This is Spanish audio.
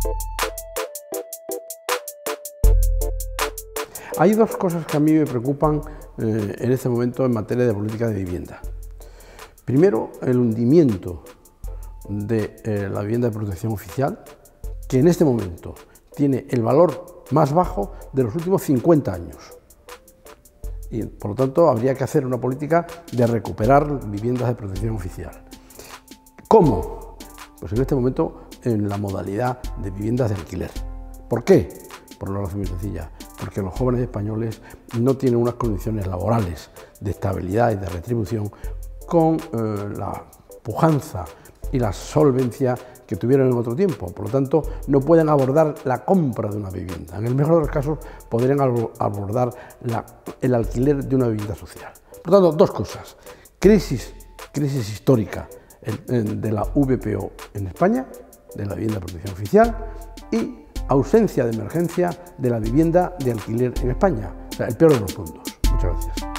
Hay dos cosas que a mí me preocupan en este momento en materia de política de vivienda. Primero, el hundimiento de la vivienda de protección oficial, que en este momento tiene el valor más bajo de los últimos 50 años. Y por lo tanto habría que hacer una política de recuperar viviendas de protección oficial. ¿Cómo? Pues en este momento en la modalidad de viviendas de alquiler. ¿Por qué? Por una razón muy sencilla, porque los jóvenes españoles no tienen unas condiciones laborales de estabilidad y de retribución con la pujanza y la solvencia que tuvieron en otro tiempo. Por lo tanto, no pueden abordar la compra de una vivienda. En el mejor de los casos, podrían abordar el alquiler de una vivienda social. Por lo tanto, dos cosas. Crisis histórica de la VPO en España, de la vivienda de protección oficial, y ausencia de emergencia de la vivienda de alquiler en España. O sea, el peor de los mundos. Muchas gracias.